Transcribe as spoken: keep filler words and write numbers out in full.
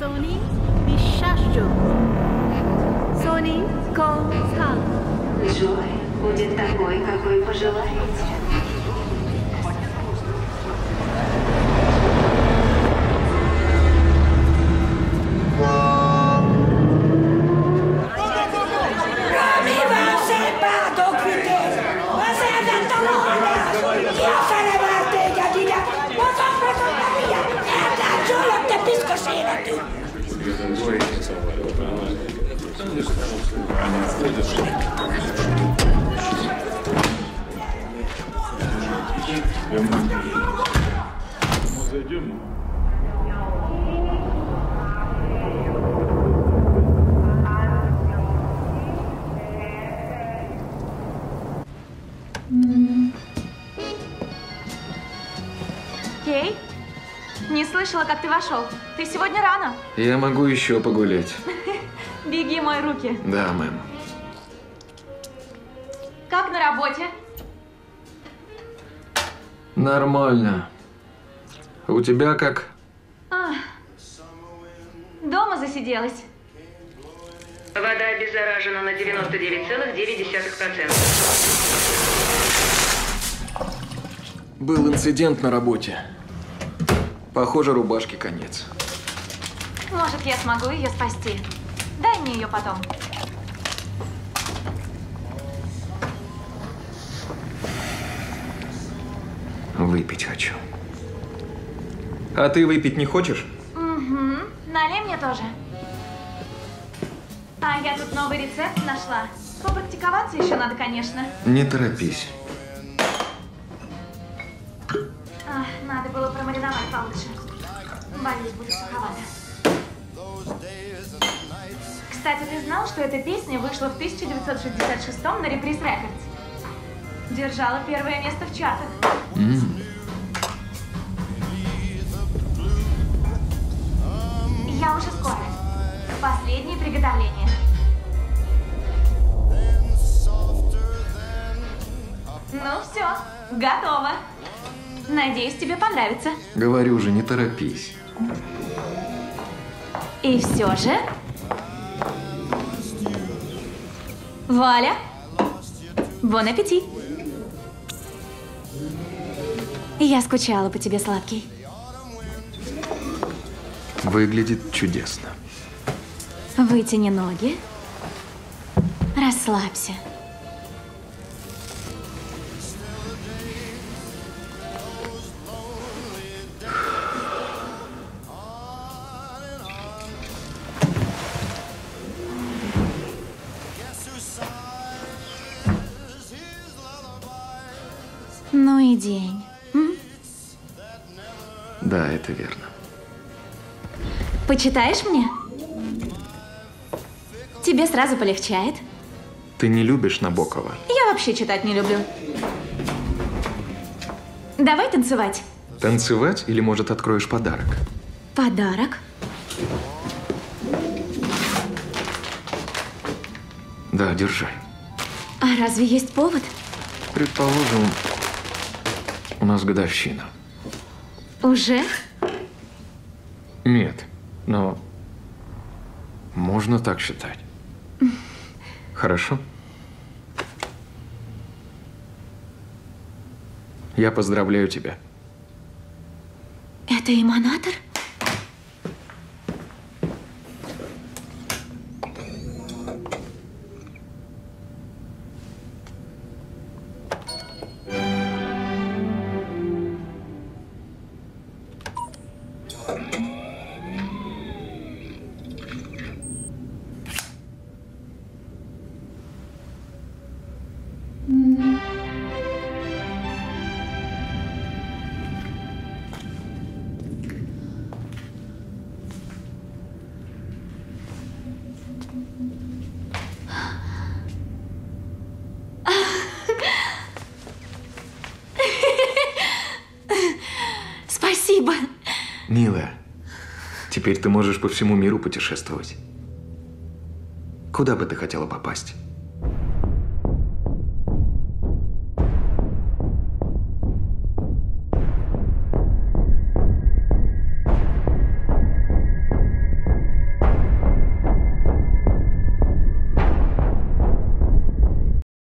Sony বিশ্বাসযোগ্য Sony Consult. Джой будет такой, какой пожелаете. Кей, не слышала, как ты вошел. Ты сегодня рано. Я могу еще погулять. Беги, мой руки. Да, мэм. Как на работе? Нормально. А у тебя как? А, дома засиделась. Вода обеззаражена на девяносто девять целых девять десятых процента. Был инцидент на работе. Похоже, рубашке конец. Может, я смогу ее спасти. Дай мне ее потом. Выпить хочу. А ты выпить не хочешь? Угу. Налей мне тоже. А я тут новый рецепт нашла. Попрактиковаться еще надо, конечно. Не торопись. А, надо было промариновать получше. Боюсь, будет суховато. Кстати, ты знал, что эта песня вышла в тысяча девятьсот шестьдесят шестом на Reprise Records? Держала первое место в чартах. Mm. Я уже скоро. Последние приготовления. Ну все, готово. Надеюсь, тебе понравится. Говорю же, не торопись. И все же... Валя, бон аппетит. Я скучала по тебе, сладкий. Выглядит чудесно. Вытяни ноги. Расслабься. Ну и день. М? Да, это верно. Почитаешь мне? Тебе сразу полегчает. Ты не любишь Набокова? Я вообще читать не люблю. Давай танцевать. Танцевать или, может, откроешь подарок? Подарок? Да, держи. А разве есть повод? Предположим, у нас годовщина. Уже? Нет, но можно так считать. Хорошо? Я поздравляю тебя. Это эманатор? Спасибо. Милая, теперь ты можешь по всему миру путешествовать. Куда бы ты хотела попасть?